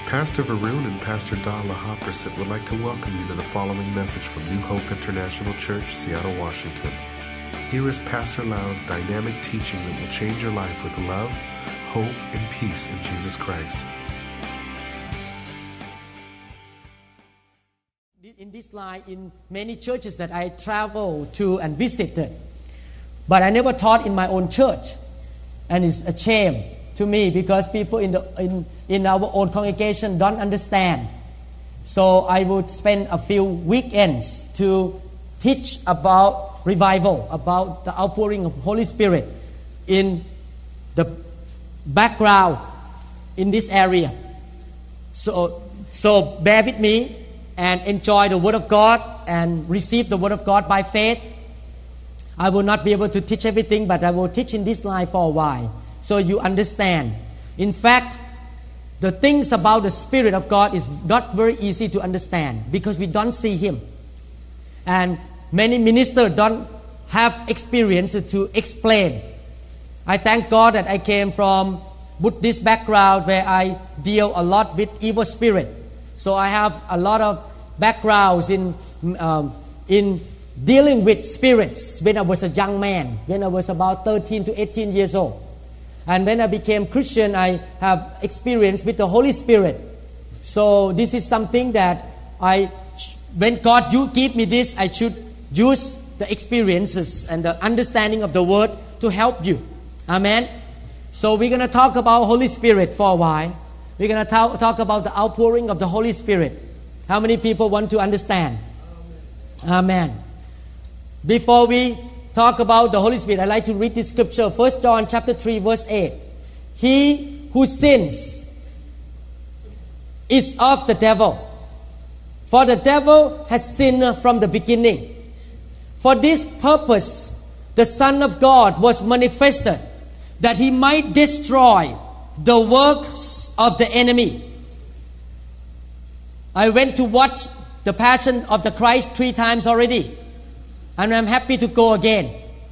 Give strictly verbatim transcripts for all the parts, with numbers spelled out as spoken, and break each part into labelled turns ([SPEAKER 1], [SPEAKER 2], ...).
[SPEAKER 1] Pastor Varun and Pastor Dala Hopperson would like to welcome you to the following message from New Hope International Church, Seattle, Washington. Here is Pastor Lau's dynamic teaching that will change your life with love, hope, and peace in Jesus Christ.
[SPEAKER 2] In this line, in many churches that I travel to and visited, but I never taught in my own church, and it's a shame to me because people in the in, in our own congregation don't understand. So I would spend a few weekends to teach about revival, about the outpouring of Holy Spirit in the background in this area. So so bear with me and enjoy the Word of God and receive the Word of God by faith. I will not be able to teach everything, but I will teach in this line for a while so you understand. In fact, the things about the Spirit of God is not very easy to understand because we don't see Him. And many ministers don't have experience to explain. I thank God that I came from Buddhist background where I deal a lot with evil spirit. So I have a lot of backgrounds in um, in dealing with spirits when I was a young man, when I was about thirteen to eighteen years old. And when I became Christian, I have experience with the Holy Spirit. So this is something that I, when God you give me this, I should use the experiences and the understanding of the Word to help you. Amen. So we're going to talk about Holy Spirit for a while. We're going to talk, talk about the outpouring of the Holy Spirit. How many people want to understand? Amen. Amen. Before we talk about the Holy Spirit, I'd like to read this scripture. First John chapter three, verse eight. He who sins is of the devil, for the devil has sinned from the beginning. For this purpose, the Son of God was manifested, that He might destroy the works of the enemy. I went to watch the Passion of the Christ three times already, and I'm happy to go again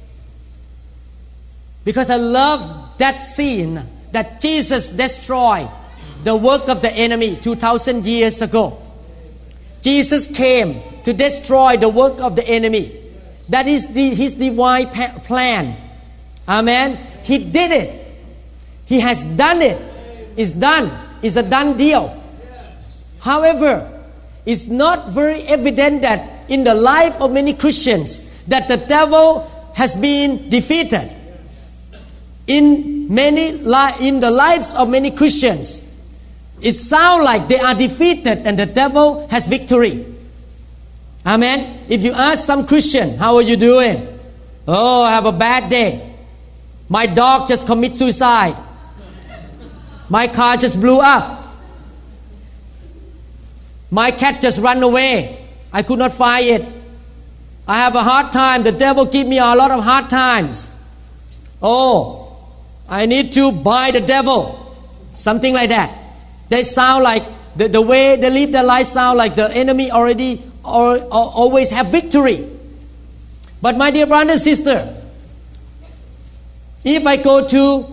[SPEAKER 2] because I love that scene that Jesus destroyed the work of the enemy two thousand years ago. Jesus came to destroy the work of the enemy. That is the, His divine plan. Amen. He did it. He has done it. It's done. It's a done deal. However, it's not very evident that in the life of many Christians that the devil has been defeated. In many li- in the lives of many Christians, it sounds like they are defeated and the devil has victory. Amen. If you ask some Christian, how are you doing? Oh, I have a bad day. My dog just committed suicide. My car just blew up. My cat just ran away. I could not find it. I have a hard time. The devil give me a lot of hard times. Oh, I need to buy the devil. Something like that. They sound like, the, the way they live their life sound like the enemy already or, or always have victory. But my dear brother and sister, if I go to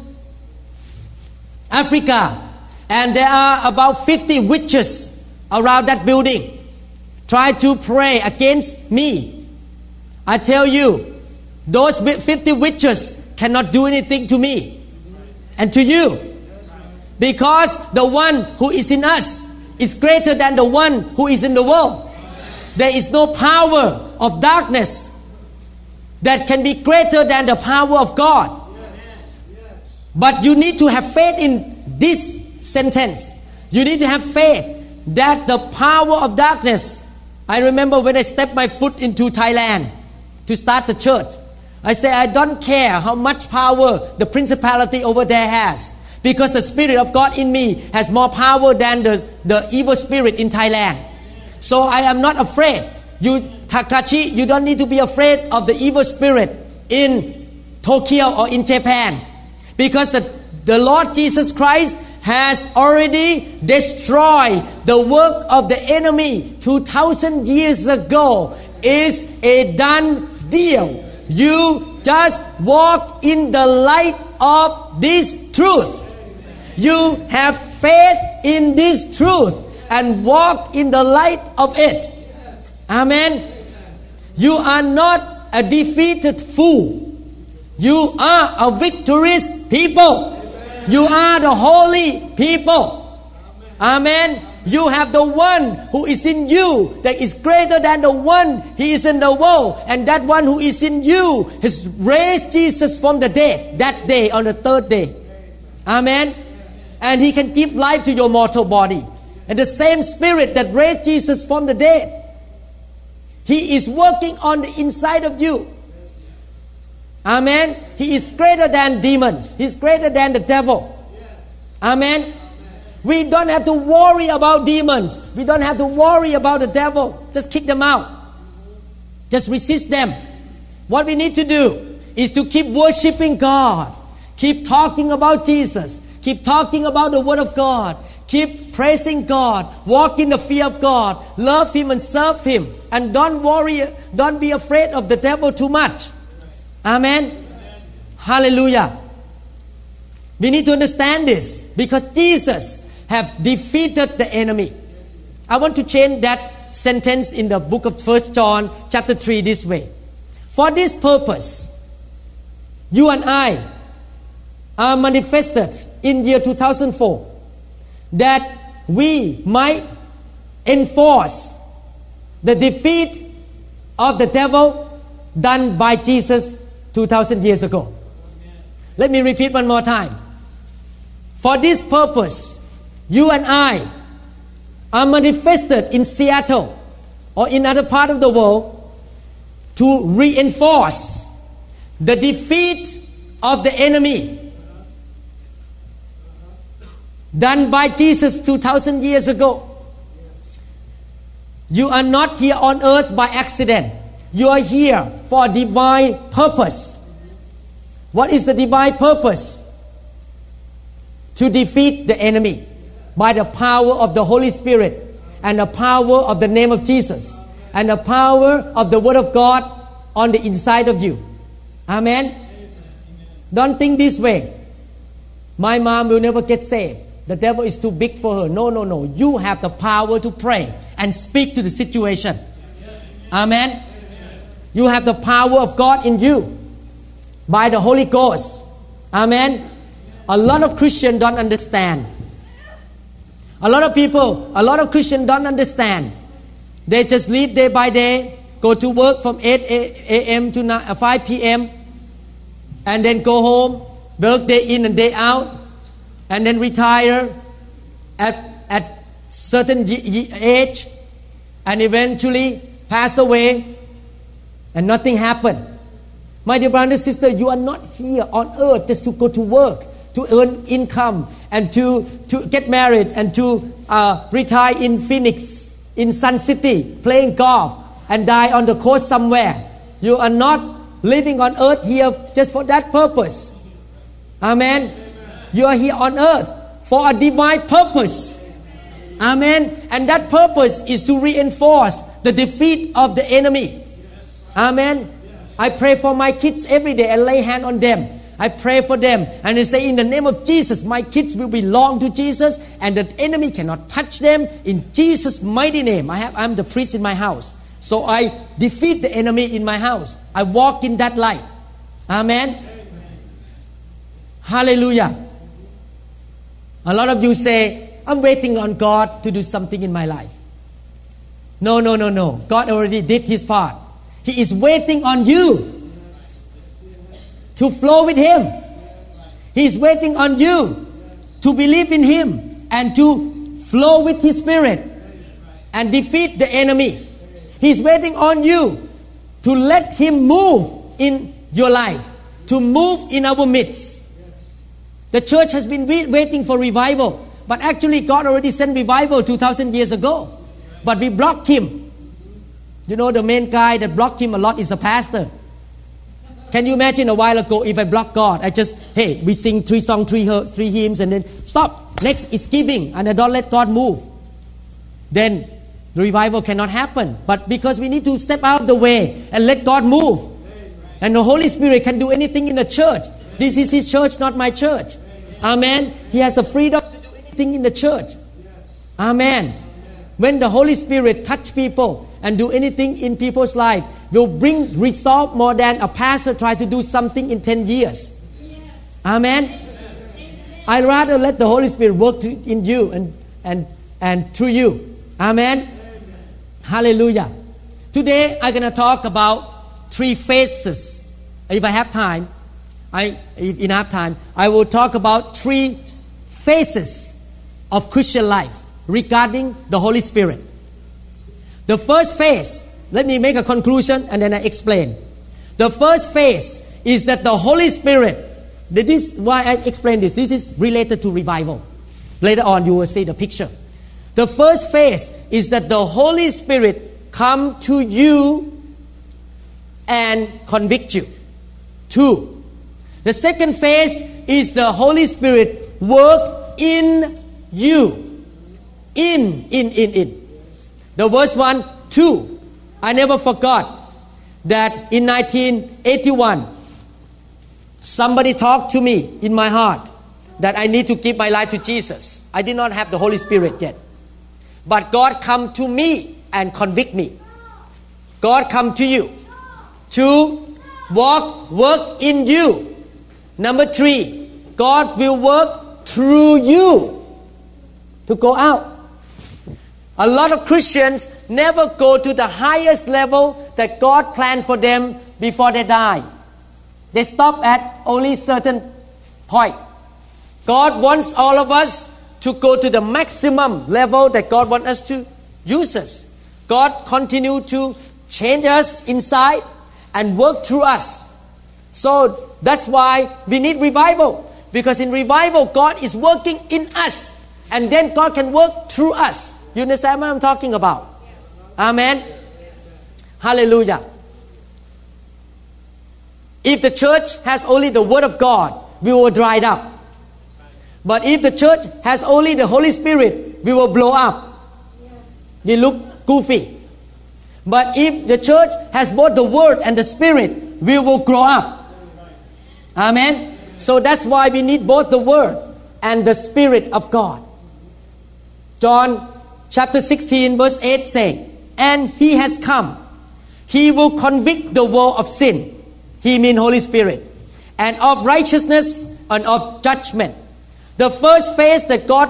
[SPEAKER 2] Africa and there are about fifty witches around that building try to pray against me, I tell you, those fifty witches cannot do anything to me and to you, because the one who is in us is greater than the one who is in the world. There is no power of darkness that can be greater than the power of God. But you need to have faith in this sentence. You need to have faith that the power of darkness. I remember when I stepped my foot into Thailand to start the church, I say I don't care how much power the principality over there has, because the Spirit of God in me has more power than the, the evil spirit in Thailand. So I am not afraid. You, Takashi, you don't need to be afraid of the evil spirit in Tokyo or in Japan, because the, the Lord Jesus Christ has already destroyed the work of the enemy two thousand years ago. Is a done deal. You just walk in the light of this truth. You have faith in this truth and walk in the light of it. Amen. You are not a defeated fool. You are a victorious people. You are the holy people. Amen. You have the one who is in you that is greater than the one he is in the world. And that one who is in you has raised Jesus from the dead that day on the third day. Amen. And he can give life to your mortal body. And the same spirit that raised Jesus from the dead, he is working on the inside of you. Amen. He is greater than demons. He is greater than the devil. Amen. We don't have to worry about demons. We don't have to worry about the devil. Just kick them out. Just resist them. What we need to do is to keep worshiping God. Keep talking about Jesus. Keep talking about the Word of God. Keep praising God. Walk in the fear of God. Love Him and serve Him. And don't worry, don't be afraid of the devil too much. Amen. Amen. Hallelujah. We need to understand this because Jesus have defeated the enemy. I want to change that sentence in the book of First John chapter three this way. For this purpose, you and I are manifested in year two thousand four, that we might enforce the defeat of the devil done by Jesus two thousand years ago. Let me repeat one more time. For this purpose, you and I are manifested in Seattle or in other part of the world to reinforce the defeat of the enemy done by Jesus two thousand years ago. You are not here on earth by accident. You are here for a divine purpose. What is the divine purpose? To defeat the enemy by the power of the Holy Spirit and the power of the name of Jesus and the power of the Word of God on the inside of you. Amen. Amen. Don't think this way. My mom will never get saved. The devil is too big for her. No, no, no. You have the power to pray and speak to the situation. Amen. Amen. You have the power of God in you by the Holy Ghost. Amen. A lot of Christians don't understand. A lot of people, a lot of Christians don't understand. They just live day by day, go to work from eight a.m. to five p.m. and then go home, work day in and day out, and then retire at at certain age, and eventually pass away, and nothing happened. My dear brother and sister, you are not here on earth just to go to work, to earn income, and to, to get married, and to uh, retire in Phoenix, in Sun City, playing golf, and die on the coast somewhere. You are not living on earth here just for that purpose. Amen. Amen. You are here on earth for a divine purpose. Amen. And that purpose is to reinforce the defeat of the enemy. Amen. I pray for my kids every day and lay hand on them. I pray for them and I say, in the name of Jesus, my kids will belong to Jesus and the enemy cannot touch them in Jesus' mighty name. I have, I'm the priest in my house. So I defeat the enemy in my house. I walk in that light. Amen. Amen. Hallelujah. A lot of you say, I'm waiting on God to do something in my life. No, no, no, no. God already did His part. He is waiting on you to flow with Him. He is waiting on you to believe in Him and to flow with His Spirit and defeat the enemy. He is waiting on you to let Him move in your life, to move in our midst. The church has been waiting for revival, but actually God already sent revival two thousand years ago. But we blocked Him. You know, the main guy that blocked Him a lot is the pastor. Can you imagine a while ago if I block God? I just, hey, we sing three songs, three, three hymns, and then stop. Next is giving, and I don't let God move. Then the revival cannot happen. But because we need to step out of the way and let God move. And the Holy Spirit can do anything in the church. This is His church, not my church. Amen. He has the freedom to do anything thing in the church. Amen. When the Holy Spirit touch people and do anything in people's life, will bring result more than a pastor try to do something in ten years. Amen. I'd rather let the Holy Spirit work to, in you and, and, and through you. Amen. Amen. Hallelujah. Today I'm going to talk about three phases. If I have time, I if enough time, I will talk about three phases of Christian life regarding the Holy Spirit. The first phase, let me make a conclusion and then I explain. The first phase is that the Holy Spirit, this is why I explain this. This is related to revival. Later on you will see the picture. The first phase is that the Holy Spirit come to you and convict you. Two. The second phase is the Holy Spirit work in you. In, in, in, in. The first one, two. I never forgot that in nineteen eighty-one, somebody talked to me in my heart that I need to give my life to Jesus. I did not have the Holy Spirit yet. But God come to me and convict me. God come to you to walk, work in you. Number three, God will work through you to go out. A lot of Christians never go to the highest level that God planned for them before they die. They stop at only certain point. God wants all of us to go to the maximum level that God wants us to use us. God continue to change us inside and work through us. So that's why we need revival. Because in revival, God is working in us. And then God can work through us. You understand what I'm talking about? Yes. Amen. Yes. Hallelujah. If the church has only the Word of God, we will dry up. But if the church has only the Holy Spirit, we will blow up. Yes. We look goofy. But if the church has both the Word and the Spirit, we will grow up. Amen. So that's why we need both the Word and the Spirit of God. John chapter sixteen verse eight saying, and He has come. He will convict the world of sin. He means Holy Spirit. And of righteousness and of judgment. The first phase that God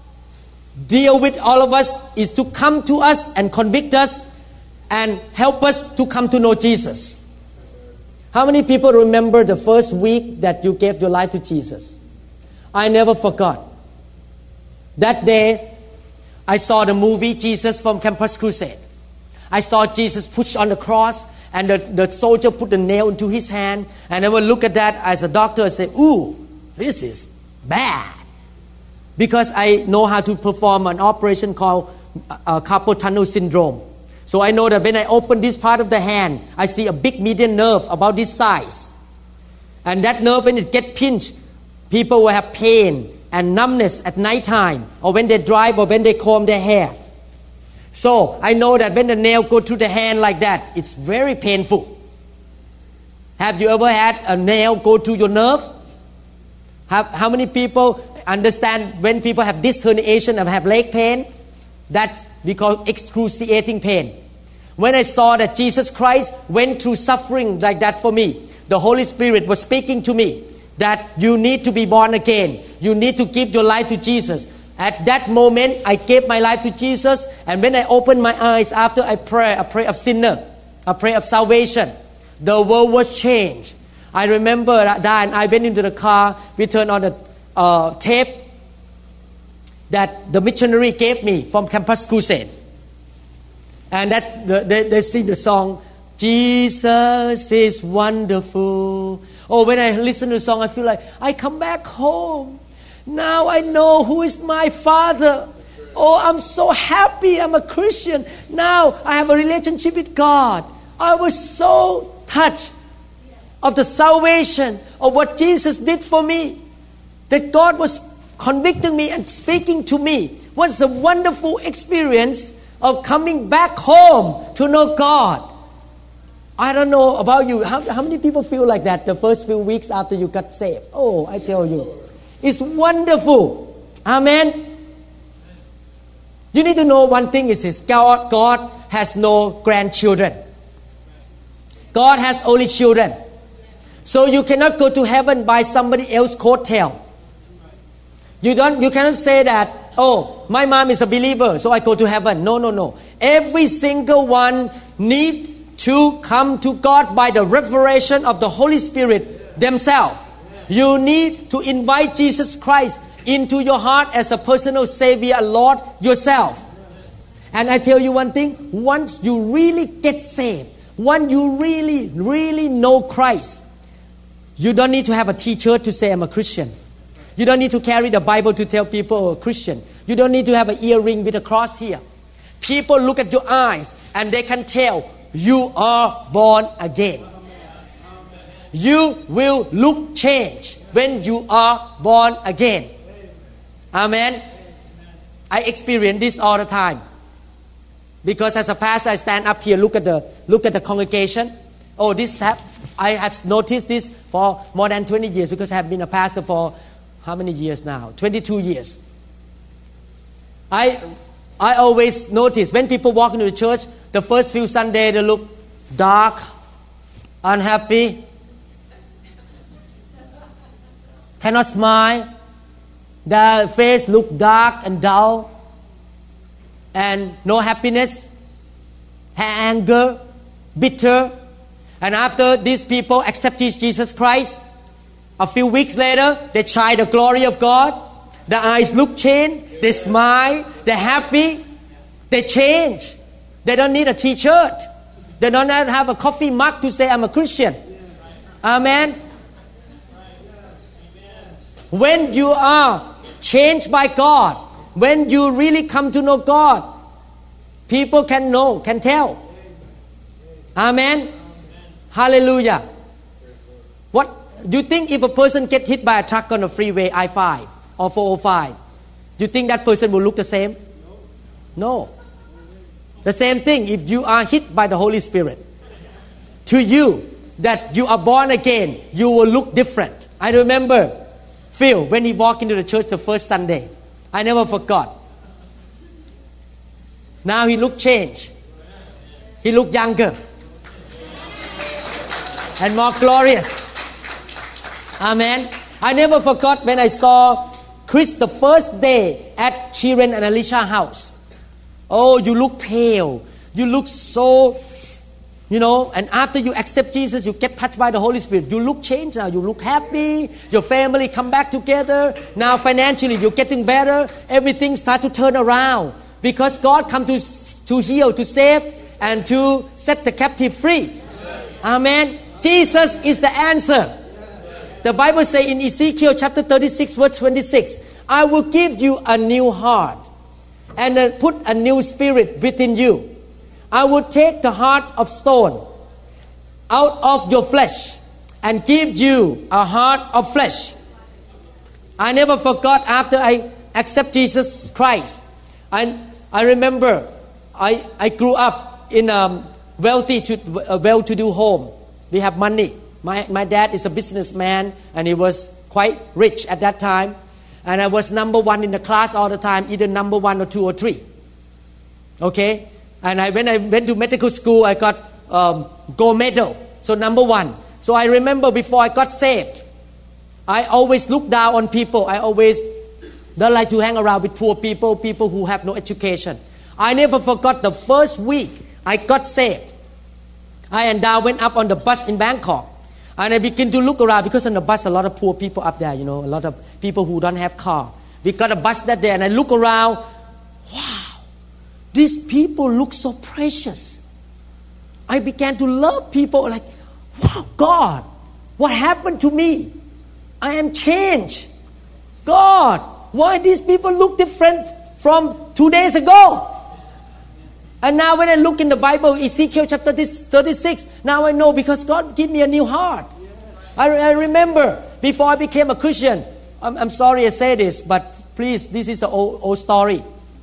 [SPEAKER 2] deal with all of us is to come to us and convict us and help us to come to know Jesus. How many people remember the first week that you gave your life to Jesus? I never forgot. That day, I saw the movie Jesus from Campus Crusade. I saw Jesus pushed on the cross and the, the soldier put the nail into his hand. And I would look at that as a doctor and say, ooh, this is bad. Because I know how to perform an operation called uh, carpal tunnel syndrome. So I know that when I open this part of the hand, I see a big median nerve about this size. And that nerve, when it gets pinched, people will have pain and numbness at night time, or when they drive, or when they comb their hair. So I know that when the nail go through the hand like that, it's very painful. Have you ever had a nail go through your nerve? Have, how many people understand when people have disc herniation and have leg pain? That's we call excruciating pain. When I saw that Jesus Christ went through suffering like that for me, the Holy Spirit was speaking to me that you need to be born again. You need to give your life to Jesus. At that moment, I gave my life to Jesus. And when I opened my eyes after I pray, a prayer of sinner, a prayer of salvation, the world was changed. I remember that and I went into the car. We turned on the uh, tape that the missionary gave me from Campus Crusade. And that the, they, they sing the song, Jesus is wonderful. Oh, when I listen to the song, I feel like I come back home. Now I know who is my Father. Oh, I'm so happy I'm a Christian. Now I have a relationship with God. I was so touched of the salvation of what Jesus did for me. That God was convicting me and speaking to me. What's a wonderful experience of coming back home to know God. I don't know about you. How, how many people feel like that the first few weeks after you got saved? Oh, I tell you. It's wonderful. Amen. You need to know one thing is this: God, God has no grandchildren. God has only children. So you cannot go to heaven by somebody else's coattail. You don't. You cannot say that, oh, my mom is a believer, so I go to heaven. No, no, no. Every single one need to come to God by the revelation of the Holy Spirit themselves. You need to invite Jesus Christ into your heart as a personal Savior and Lord yourself. And I tell you one thing, once you really get saved, once you really, really know Christ, you don't need to have a t-shirt to say I'm a Christian. You don't need to carry the Bible to tell people you're a Christian. You don't need to have an earring with a cross here. People look at your eyes and they can tell you are born again. You will look changed when you are born again. Amen. I experience this all the time. Because as a pastor, I stand up here, look at the look at the congregation. Oh, this have, I have noticed this for more than twenty years because I have been a pastor for how many years now? twenty-two years. I I always notice when people walk into the church, the first few Sundays they look dark, unhappy, cannot smile. Their face look dark and dull, and no happiness, anger, bitter. And after these people accept Jesus Christ, a few weeks later, they try the glory of God. Their eyes look changed. They smile. They're happy. They change. They don't need a t-shirt. They don't have a coffee mug to say I'm a Christian. Amen. When you are changed by God, when you really come to know God, people can know, can tell. Amen. Hallelujah. What do you think if a person get hit by a truck on the freeway I five or four oh five? Do you think that person will look the same? No. The same thing if you are hit by the Holy Spirit. To you, that you are born again, you will look different. I remember Phil, when he walked into the church the first Sunday, I never forgot. Now he looked changed. He looked younger and more glorious. Amen. I never forgot when I saw Chris the first day at Sheeran and Alicia's house. Oh, you look pale. You look so, you know, and after you accept Jesus, you get touched by the Holy Spirit. You look changed now. You look happy. Your family come back together. Now financially, you're getting better. Everything start to turn around. Because God come to, to heal, to save, and to set the captive free. Amen. Jesus is the answer. The Bible says in Ezekiel chapter thirty-six, verse twenty-six, I will give you a new heart and put a new spirit within you. I will take the heart of stone out of your flesh and give you a heart of flesh. I never forgot after I accept Jesus Christ. I, I remember I, I grew up in a wealthy, to, a well-to-do home. We have money. My, my dad is a businessman and he was quite rich at that time. And I was number one in the class all the time, either number one or two or three. Okay? And I, when I went to medical school, I got um, gold medal. So number one. So I remember before I got saved, I always look down on people. I always don't like to hang around with poor people, people who have no education. I never forgot the first week I got saved. I and Dad went up on the bus in Bangkok. And I begin to look around because on the bus a lot of poor people up there, you know, a lot of people who don't have car. We got a bus that day and I look around. Wow, these people look so precious. I began to love people like, wow, God, what happened to me? I am changed. God, why these people look different from two days ago? And now when I look in the Bible, Ezekiel chapter thirty-six, now I know because God gave me a new heart. I, I remember before I became a Christian, I'm, I'm sorry I say this, but please, this is the old, old story.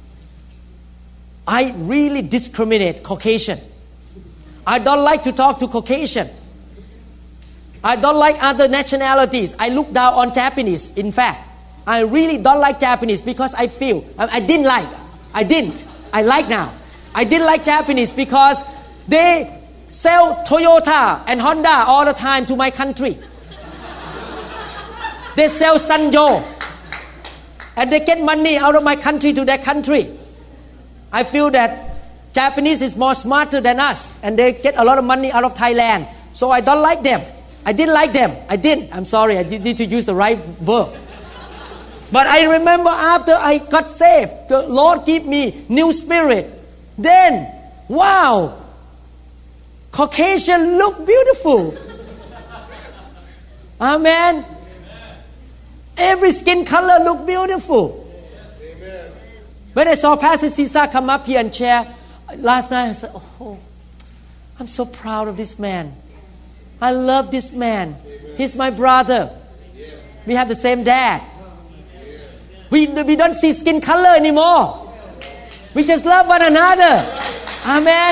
[SPEAKER 2] I really discriminate Caucasian. I don't like to talk to Caucasian. I don't like other nationalities. I look down on Japanese. In fact, I really don't like Japanese because I feel, I, I didn't like, I didn't. I like now. I didn't like Japanese because they sell Toyota and Honda all the time to my country. They sell Sanyo. And they get money out of my country to their country. I feel that Japanese is more smarter than us. And they get a lot of money out of Thailand. So I don't like them. I didn't like them. I didn't. I'm sorry. I need to use the right verb. But I remember after I got saved, the Lord gave me new spirit. Then, wow, Caucasian look beautiful. Amen. Every skin color look beautiful. Amen. When I saw Pastor Cesar come up here and share last night, I said, oh, I'm so proud of this man. I love this man. Amen. He's my brother. Yes. We have the same dad. Yes. We, we don't see skin color anymore. We just love one another. Amen.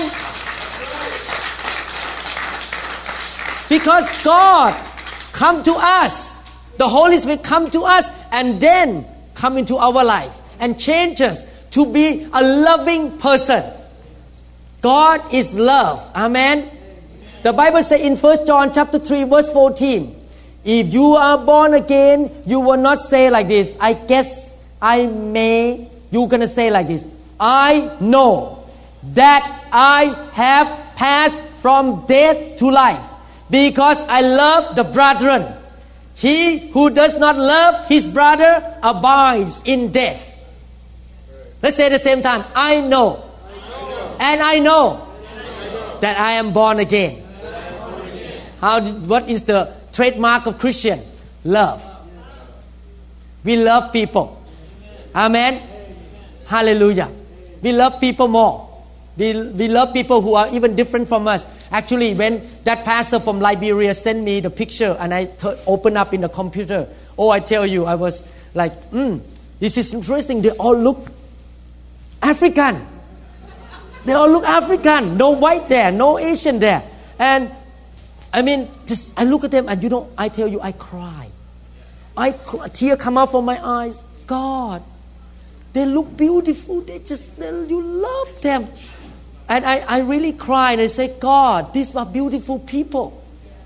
[SPEAKER 2] Because God come to us. The Holy Spirit come to us and then come into our life and change us to be a loving person. God is love. Amen. The Bible says in First John chapter three verse fourteen, if you are born again, you will not say like this, I guess I may. You're going to say like this, I know that I have passed from death to life because I love the brethren. He who does not love his brother abides in death. Let's say at the same time, I know, I know. And I know, and I know that I am born again. Born again. How? What is the trademark of Christian? Love. We love people. Amen. Hallelujah. We love people more. We, we love people who are even different from us. Actually, when that pastor from Liberia sent me the picture and I t- opened up in the computer, oh, I tell you, I was like, hmm, this is interesting. They all look African. They all look African. No white there, no Asian there. And I mean, just I look at them and you know, I tell you, I cry. I cry. Tear come out from my eyes. God, they look beautiful. They just, they, you love them. And I, I really cry and I say, God, these are beautiful people.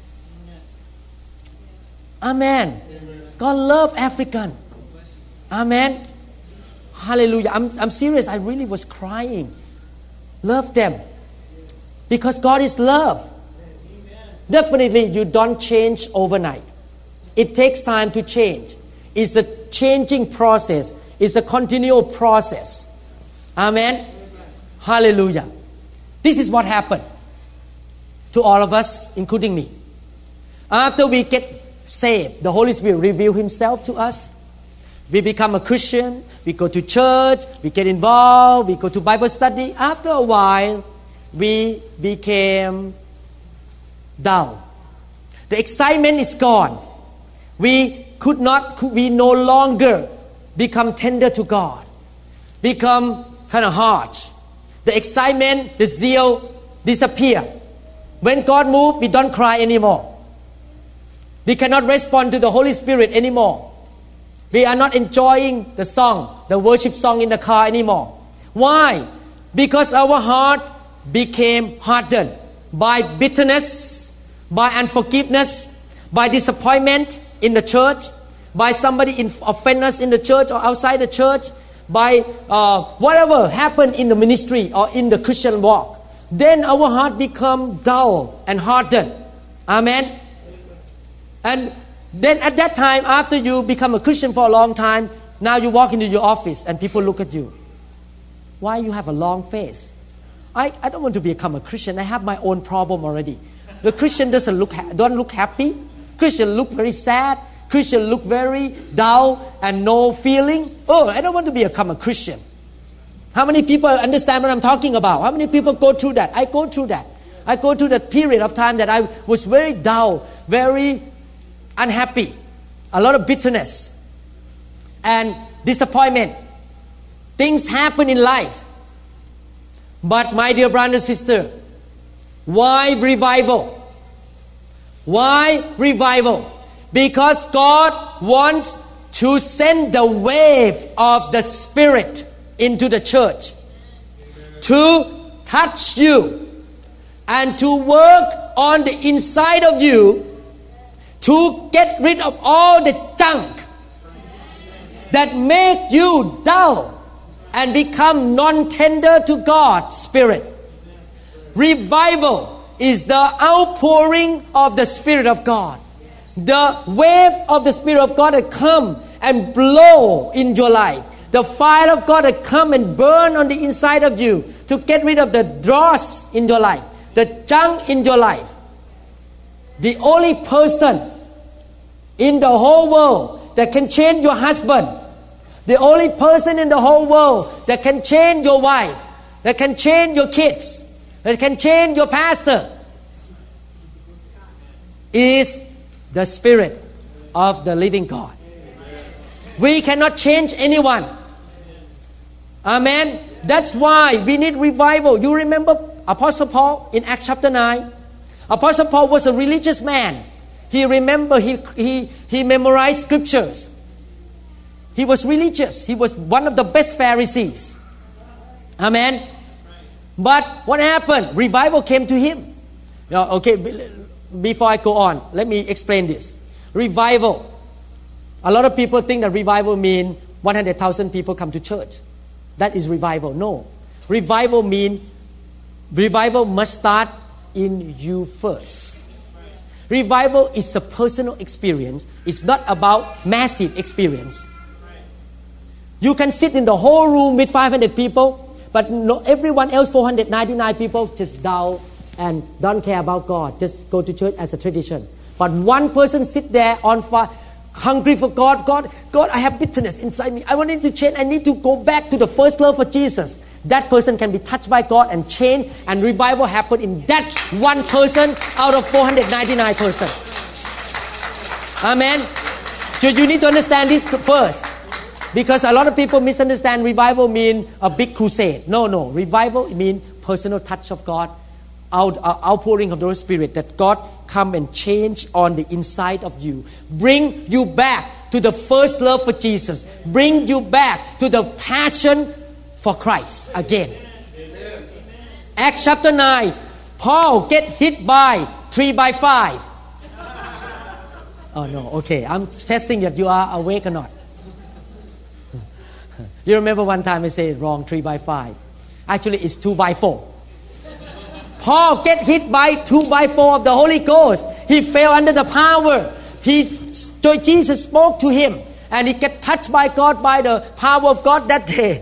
[SPEAKER 2] Amen. Amen. God love African. Amen. Hallelujah. I'm, I'm serious. I really was crying. Love them. Because God is love. Amen. Definitely you don't change overnight. It takes time to change. It's a changing process. It's a continual process. Amen. Amen. Hallelujah. This is what happened to all of us, including me. After we get saved, the Holy Spirit reveals Himself to us. We become a Christian. We go to church. We get involved. We go to Bible study. After a while, we became dull. The excitement is gone. We could not, we no longer become tender to God. Become kind of harsh. The excitement, the zeal disappear. When God moves, we don't cry anymore. We cannot respond to the Holy Spirit anymore. We are not enjoying the song, the worship song in the car anymore. Why? Because our heart became hardened by bitterness, by unforgiveness, by disappointment in the church, by somebody in, offend us in the church or outside the church, by uh, whatever happened in the ministry or in the Christian walk. Then our heart become dull and hardened. Amen. And then at that time, after you become a Christian for a long time, now you walk into your office and people look at you. Why you have a long face? I, I don't want to become a Christian. I have my own problem already. The Christian doesn't look ha- don't look happy. Christian look very sad. Christian look very dull and no feeling. Oh, I don't want to become a Christian. How many people understand what I'm talking about? How many people go through that? I go through that. I go through that period of time that I was very dull, very unhappy, a lot of bitterness and disappointment. Things happen in life. But my dear brother and sister, why revival? Why revival? Because God wants to send the wave of the Spirit into the church to touch you and to work on the inside of you to get rid of all the junk that make you dull and become non-tender to God's Spirit. Revival is the outpouring of the Spirit of God. The wave of the Spirit of God that come and blow in your life. The fire of God that come and burn on the inside of you to get rid of the dross in your life, the junk in your life. The only person in the whole world that can change your husband, the only person in the whole world that can change your wife, that can change your kids, that can change your pastor, is the Spirit of the living God. We cannot change anyone. Amen. That's why we need revival. You remember Apostle Paul in Acts chapter nine? Apostle Paul was a religious man. He remember he he he memorized scriptures. He was religious. He was one of the best Pharisees. Amen. But what happened? Revival came to him. Now, okay, before I go on, let me explain this. Revival. A lot of people think that revival means one hundred thousand people come to church. That is revival. No. Revival means revival must start in you first. Revival is a personal experience. It's not about massive experience. You can sit in the whole room with five hundred people, but no, everyone else, four hundred ninety-nine people, just dull and don't care about God. Just go to church as a tradition. But one person sit there on fire, hungry for God. God, God, I have bitterness inside me. I want it to change. I need to go back to the first love for Jesus. That person can be touched by God and change, and revival happen in that one person out of four hundred ninety-nine person. Amen. So you need to understand this first, because a lot of people misunderstand revival mean a big crusade. No, no. Revival mean personal touch of God, out uh, outpouring of the Holy Spirit, that God come and change on the inside of you, bring you back to the first love for Jesus, bring you back to the passion for Christ again. Amen. Acts chapter nine, Paul get hit by three by five. Oh no, okay, I'm testing that you are awake or not. You remember one time I said wrong, three by five. Actually, it's two by four. Paul get hit by two by four of the Holy Ghost. He fell under the power. He, Jesus spoke to him, and he get touched by God, by the power of God that day.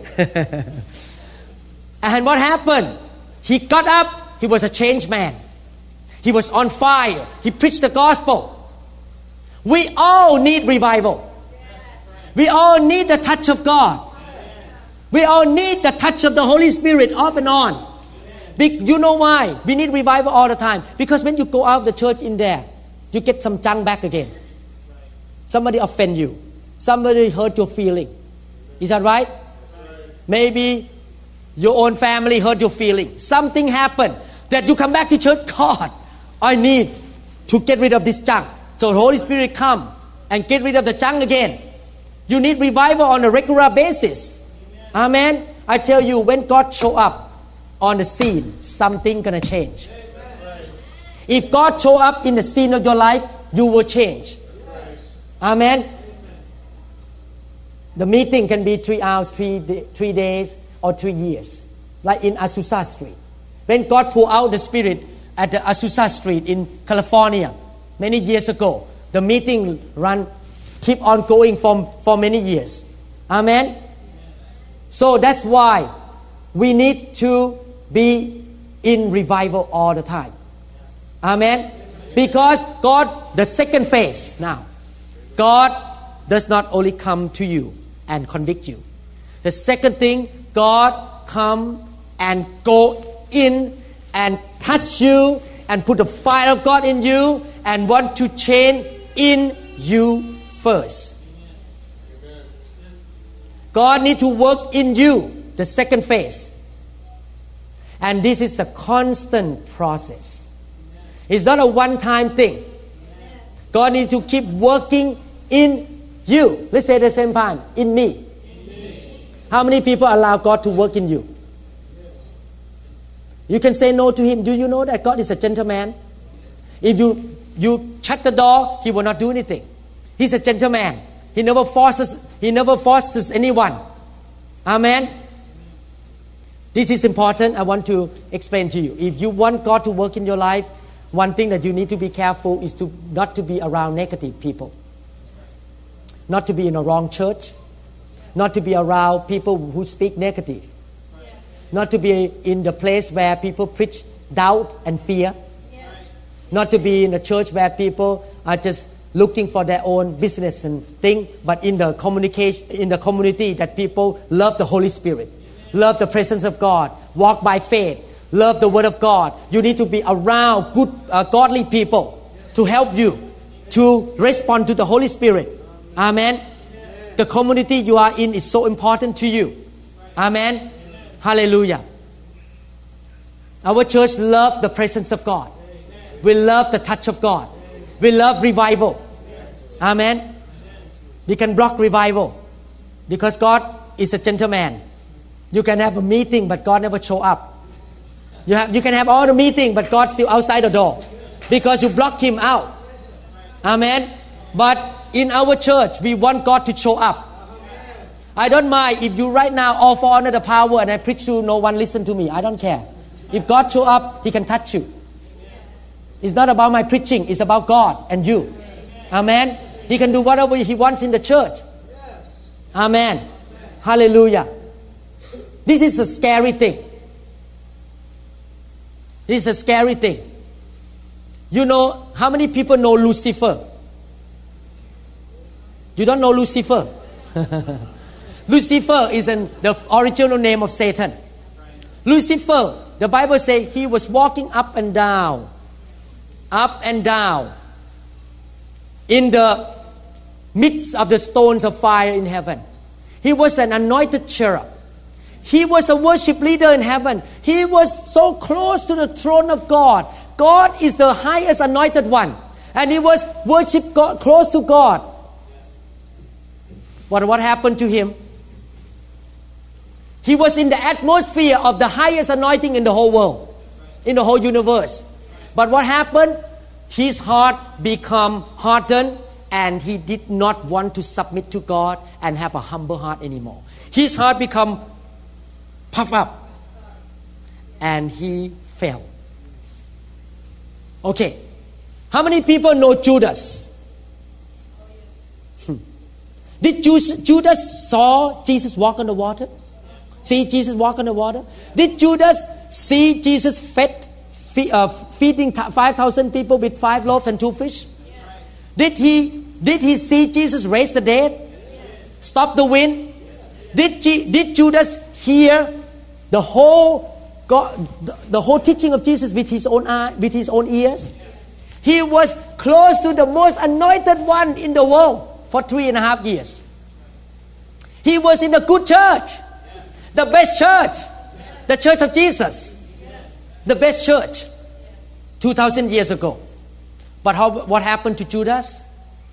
[SPEAKER 2] And what happened? He got up. He was a changed man. He was on fire. He preached the gospel. We all need revival. We all need the touch of God. We all need the touch of the Holy Spirit off and on. You know why? We need revival all the time. Because when you go out of the church in there, you get some junk back again. Somebody offend you. Somebody hurt your feeling. Is that right? Maybe your own family hurt your feeling. Something happened that you come back to church. God, I need to get rid of this junk. So the Holy Spirit come and get rid of the junk again. You need revival on a regular basis. Amen. I tell you, when God show up on the scene, something gonna change. If God show up in the scene of your life, you will change. Amen. The meeting can be three hours, three day, three days, or three years, like in Azusa Street. When God poured out the Spirit at the Azusa Street in California many years ago, the meeting run keep on going for, for many years. Amen. So that's why we need to be in revival all the time. Amen. Because God, the second phase now, God does not only come to you and convict you. The second thing, God come and go in and touch you and put the fire of God in you and want to change in you first. God need to work in you, the second phase. And this is a constant process. It's not a one-time thing. God needs to keep working in you. Let's say at the same time, in me. How many people allow God to work in you? You can say no to Him. Do you know that God is a gentleman? If you, you shut the door, He will not do anything. He's a gentleman. He never forces, He never forces anyone. Amen? This is important. I want to explain to you. If you want God to work in your life, one thing that you need to be careful is to not to be around negative people. Not to be in a wrong church. Not to be around people who speak negative. Not to be in the place where people preach doubt and fear. Yes. Not to be in a church where people are just looking for their own business and thing, but in the communication, in the community that people love the Holy Spirit, love the presence of God, walk by faith, love the Word of God. You need to be around good, uh, godly people to help you to respond to the Holy Spirit. Amen. Amen. The community you are in is so important to you. Amen. Hallelujah. Our church loves the presence of God. We love the touch of God. We love revival. Amen. You can block revival because God is a gentleman. You can have a meeting but God never show up. You have, you can have all the meeting but God still outside the door because you block Him out. Amen. But in our church we want God to show up. I don't mind if you right now all fall under the power and I preach to no one listen to me. I don't care. If God show up, He can touch you. It's not about my preaching. It's about God and you. Amen. He can do whatever He wants in the church. Amen. Hallelujah. This is a scary thing. This is a scary thing. You know, how many people know Lucifer? You don't know Lucifer? Lucifer is an, the original name of Satan. Lucifer, the Bible says he was walking up and down, up and down, in the midst of the stones of fire in heaven. He was an anointed cherub. He was a worship leader in heaven. He was so close to the throne of God. God is the highest anointed one. And he was worship God, close to God. But what happened to him? He was in the atmosphere of the highest anointing in the whole world, in the whole universe. But what happened? His heart became hardened and he did not want to submit to God and have a humble heart anymore. His heart became puffed up and he fell. Okay. How many people know Judas? Hmm. Did Judas saw Jesus walk on the water? See Jesus walk on the water? Did Judas see Jesus fed, feed, uh, feeding five thousand people with five loaves and two fish? Yes. Did he did he see Jesus raise the dead? Yes. Stop the wind? Yes. Did G, did Judas hear the whole God, the, the whole teaching of Jesus with his own eye, with his own ears? Yes. He was close to the most anointed one in the world for three and a half years. He was in a good church. The best church, yes. The church of Jesus, yes. The best church, two thousand years ago. But how, what happened to Judas?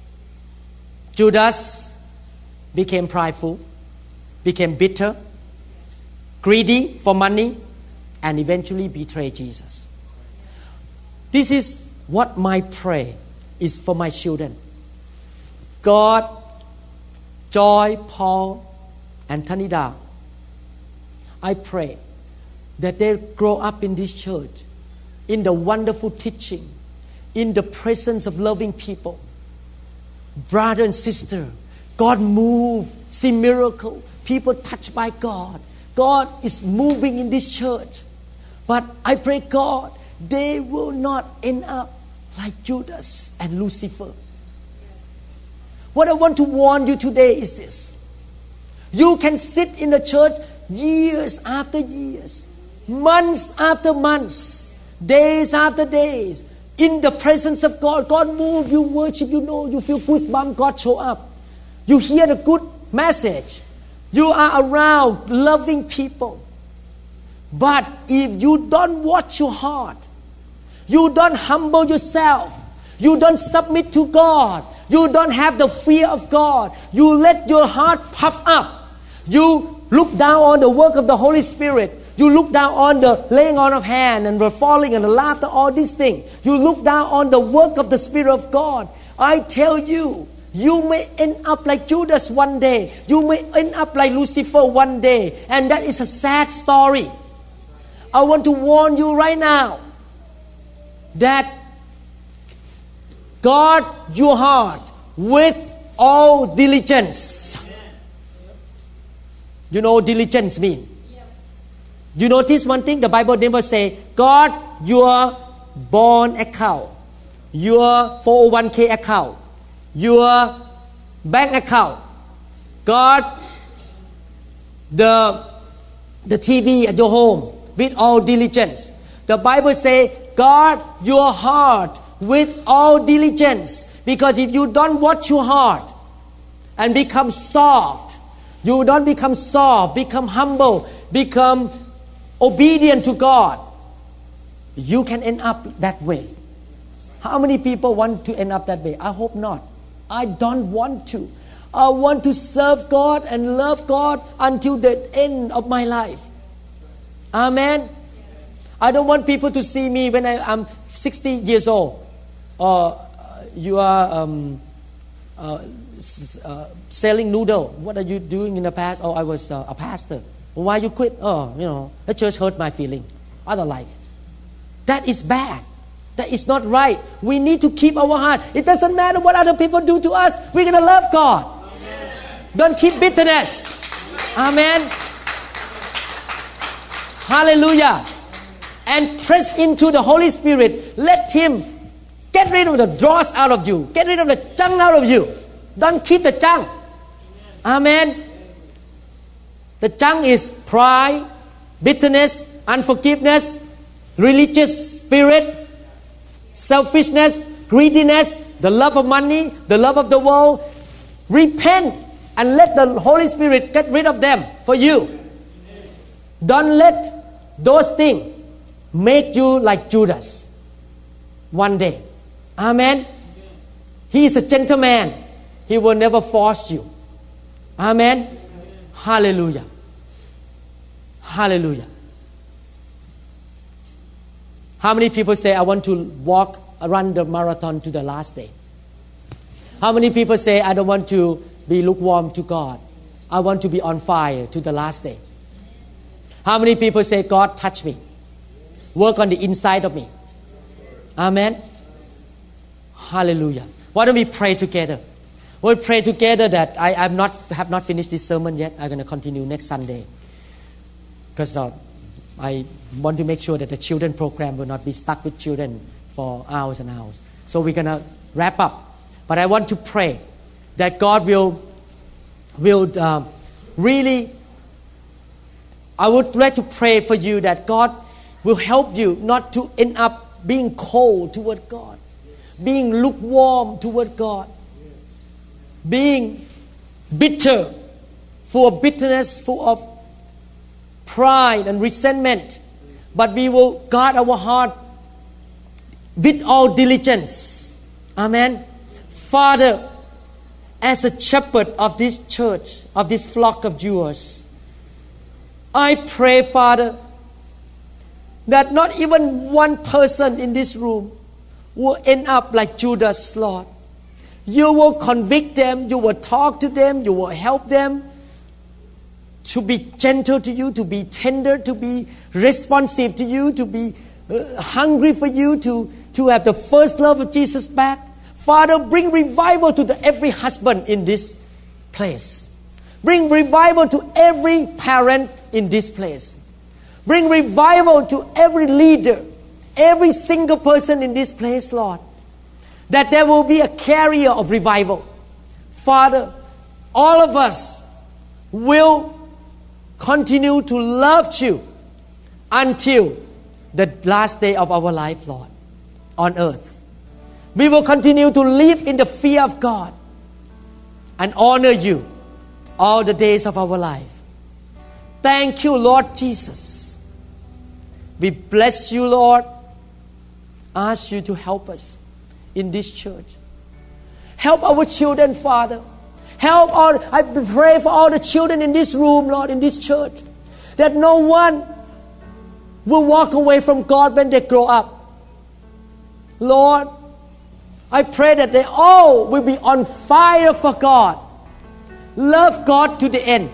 [SPEAKER 2] Judas became prideful, became bitter, greedy for money, and eventually betrayed Jesus. This is what my prayer is for my children. God, Joy, Paul, and Tanida, I pray that they grow up in this church, in the wonderful teaching, in the presence of loving people. Brother and sister, God move, see miracle, people touched by God. God is moving in this church. But I pray, God, they will not end up like Judas and Lucifer. What I want to warn you today is this. You can sit in the church years after years, months after months, days after days, in the presence of God. God move, you worship, you know, you feel goosebumps, God show up. You hear the good message. You are around loving people. But if you don't watch your heart, you don't humble yourself, you don't submit to God, you don't have the fear of God, you let your heart puff up, you look down on the work of the Holy Spirit. You look down on the laying on of hand and the falling and the laughter, all these things. You look down on the work of the Spirit of God. I tell you, you may end up like Judas one day. You may end up like Lucifer one day. And that is a sad story. I want to warn you right now that guard your heart with all diligence. You know what diligence means? Yes. You notice one thing? The Bible never say, guard your bond account, your four oh one k account, your bank account. Guard the, the T V at your home with all diligence. The Bible say, guard your heart with all diligence. Because if you don't watch your heart and become soft, you don't become soft, become humble, become obedient to God, you can end up that way. How many people want to end up that way? I hope not. I don't want to. I want to serve God and love God until the end of my life. Amen. I don't want people to see me when I, I'm sixty years old. Or uh, you are um, uh, uh, selling noodle. What are you doing in the past? Oh, I was uh, a pastor. Why you quit? Oh, you know, the church hurt my feeling. I don't like it. That is bad. That is not right. We need to keep our heart. It doesn't matter what other people do to us. We're going to love God. Amen. Don't keep bitterness. Amen. Hallelujah. And press into the Holy Spirit. Let Him get rid of the dross out of you. Get rid of the junk out of you. Don't keep the junk. Amen. The junk is pride, bitterness, unforgiveness, religious spirit, selfishness, greediness, the love of money, the love of the world. Repent and let the Holy Spirit get rid of them for you. Don't let those things make you like Judas one day. Amen. He is a gentleman. He will never force you. Amen. Hallelujah. Hallelujah. How many people say, I want to walk, run the marathon to the last day? How many people say, I don't want to be lukewarm to God? I want to be on fire to the last day. How many people say, God, touch me. Work on the inside of me. Amen. Hallelujah. Why don't we pray together? We'll pray together that I I'm not, have not finished this sermon yet. I'm going to continue next Sunday. Because uh, I want to make sure that the children program will not be stuck with children for hours and hours. So we're going to wrap up. But I want to pray that God will, will uh, really, I would like to pray for you that God will help you not to end up being cold toward God, being lukewarm toward God, being bitter, full of bitterness, full of pride and resentment. But we will guard our heart with all diligence. Amen. Father, as a shepherd of this church, of this flock of yours, I pray, Father, that not even one person in this room will end up like Judas, Lord. You will convict them, you will talk to them, you will help them to be gentle to you, to be tender, to be responsive to you, to be uh, hungry for you, to, to have the first love of Jesus back. Father, bring revival to the, every husband in this place. Bring revival to every parent in this place. Bring revival to every leader, every single person in this place, Lord. That there will be a carrier of revival. Father, all of us will continue to love you until the last day of our life, Lord, on earth. We will continue to live in the fear of God and honor you all the days of our life. Thank you, Lord Jesus. We bless you, Lord. Ask you to help us in this church. Help our children, Father. Help all. I pray for all the children in this room, Lord, in this church, that no one will walk away from God when they grow up. Lord, I pray that they all will be on fire for God. Love God to the end.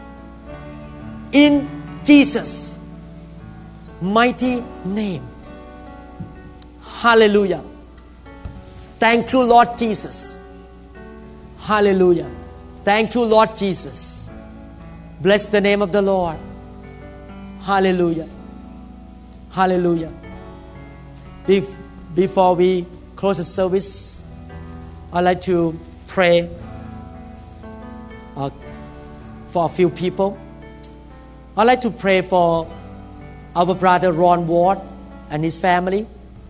[SPEAKER 2] In Jesus' mighty name. Hallelujah. Thank you, Lord Jesus. Hallelujah. Thank you, Lord Jesus. Bless the name of the Lord. Hallelujah. Hallelujah. Be- before we close the service, I'd like to pray uh, for a few people. I'd like to pray for our brother Ron Ward and his family.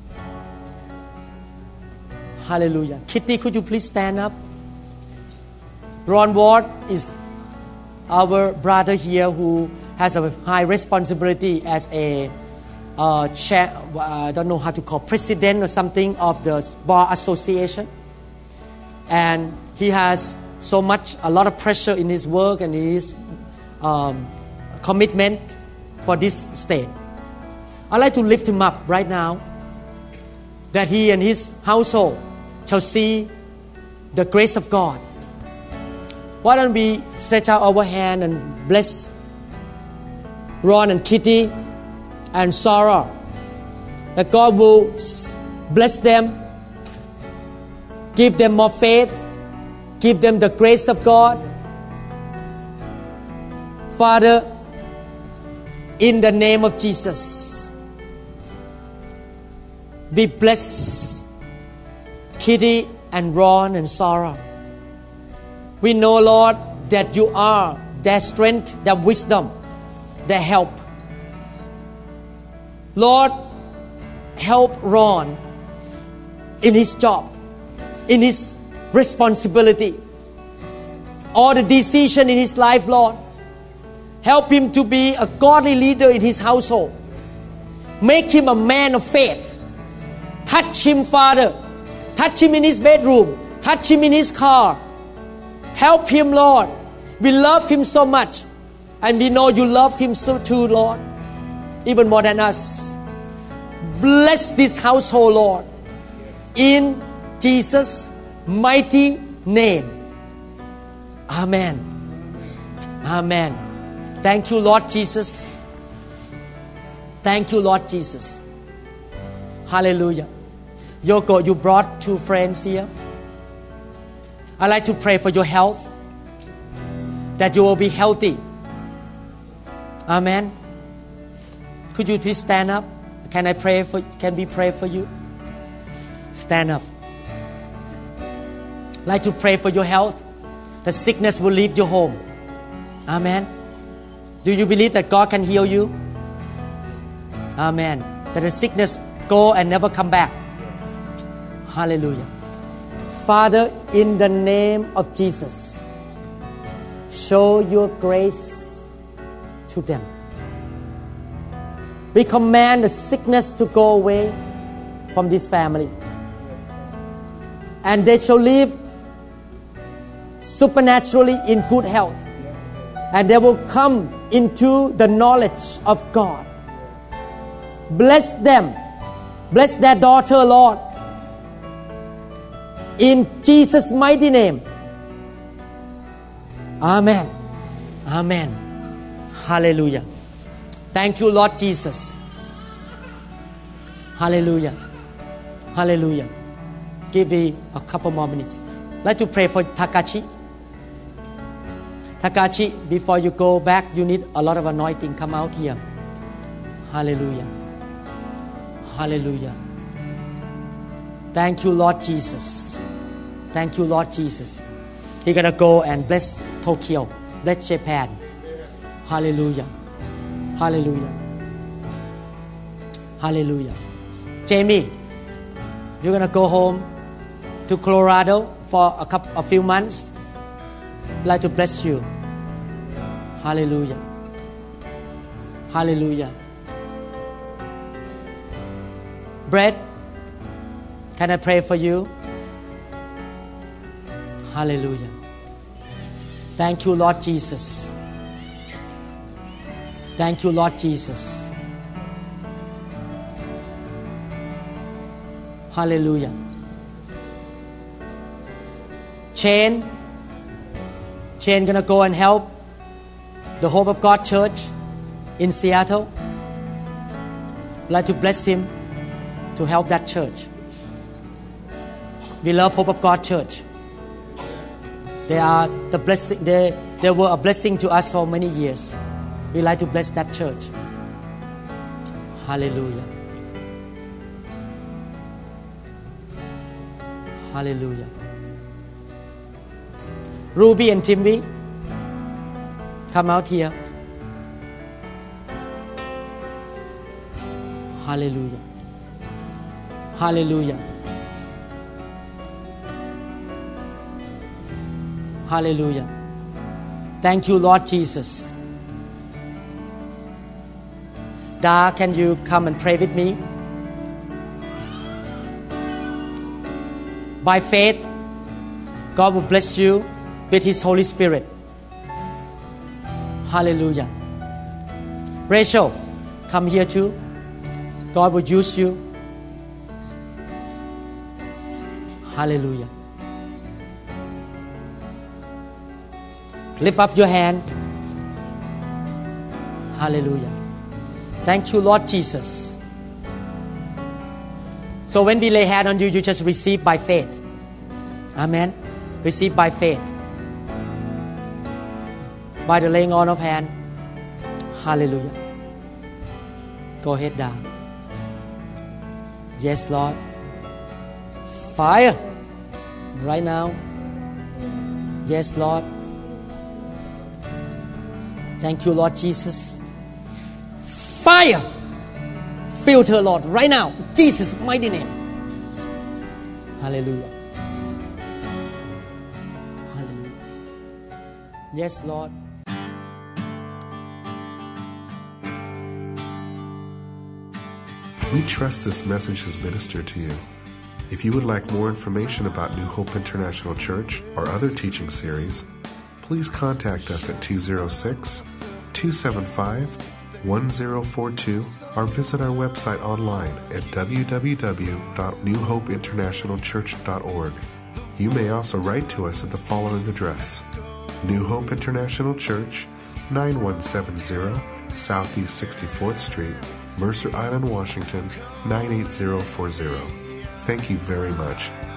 [SPEAKER 2] Hallelujah. Kitty, could you please stand up? Ron Ward is our brother here who has a high responsibility as a uh, chair, I don't know how to call, president or something of the Bar Association. And he has so much, a lot of pressure in his work and his um, commitment for this state. I'd like to lift him up right now, that he and his household shall see the grace of God. Why don't we stretch out our hand and bless Ron and Kitty and Sarah, that God will bless them, give them more faith, give them the grace of God. Father, in the name of Jesus, we bless Kitty and Ron and Sarah. We know, Lord, that you are their strength, their wisdom, their help. Lord, help Ron in his job, in his responsibility, all the decision in his life, Lord. Help him to be a godly leader in his household. Make him a man of faith. Touch him, Father. Touch him in his bedroom. Touch him in his car. Help him, Lord. We love him so much. And we know you love him so too, Lord. Even more than us. Bless this household, Lord. In Jesus' mighty name. Amen. Amen. Thank you, Lord Jesus. Thank you, Lord Jesus. Hallelujah. Yoko, you brought two friends here. I'd like to pray for your health, that you will be healthy. Amen. Could you please stand up? Can I pray for? Can we pray for you? Stand up. I'd like to pray for your health. The sickness will leave your home. Amen. Do you believe that God can heal you? Amen. That the sickness go and never come back. Hallelujah. Father, in the name of Jesus, show your grace to them. We command the sickness to go away from this family. And they shall live supernaturally in good health. And they will come into the knowledge of God. Bless them. Bless their daughter, Lord. In Jesus' mighty name. Amen. Amen. Hallelujah. Thank you, Lord Jesus. Hallelujah. Hallelujah. Give me a couple more minutes. I'd like to pray for Takachi. Takachi, before you go back, you need a lot of anointing. Come out here. Hallelujah. Hallelujah. Thank you, Lord Jesus. Thank you, Lord Jesus. He's going to go and bless Tokyo. Bless Japan. Hallelujah. Hallelujah. Hallelujah. Jamie, you're going to go home to Colorado for a couple, a few months. I'd like to bless you. Hallelujah. Hallelujah. Brett, can I pray for you? Hallelujah. Thank you, Lord Jesus. Thank you, Lord Jesus. Hallelujah. Shane, Shane gonna go and help the Hope of God Church in Seattle. I'd like to bless him to help that church. We love Hope of God Church. They are the blessing. They, they were a blessing to us for many years. We like to bless that church. Hallelujah. Hallelujah. Ruby and Timmy, come out here. Hallelujah. Hallelujah. Hallelujah. Thank you, Lord Jesus. Da, can you come and pray with me? By faith, God will bless you with His Holy Spirit. Hallelujah. Rachel, come here too. God will use you. Hallelujah. Lift up your hand. Hallelujah. Thank you, Lord Jesus. So when we lay hand on you, you just receive by faith. Amen. Receive by faith. By the laying on of hand. Hallelujah. Go ahead down. Yes, Lord. Fire. Right now. Yes, Lord. Thank you, Lord Jesus. Fire. Filter, Lord, right now. Jesus' mighty name. Hallelujah. Hallelujah. Yes, Lord.
[SPEAKER 1] We trust this message has ministered to you. If you would like more information about New Hope International Church or other teaching series, please contact us at two oh six, two seven five, one oh four two or visit our website online at w w w dot new hope international church dot org. You may also write to us at the following address: New Hope International Church, nine one seven zero Southeast sixty-fourth Street, Mercer Island, Washington, nine eight zero four zero. Thank you very much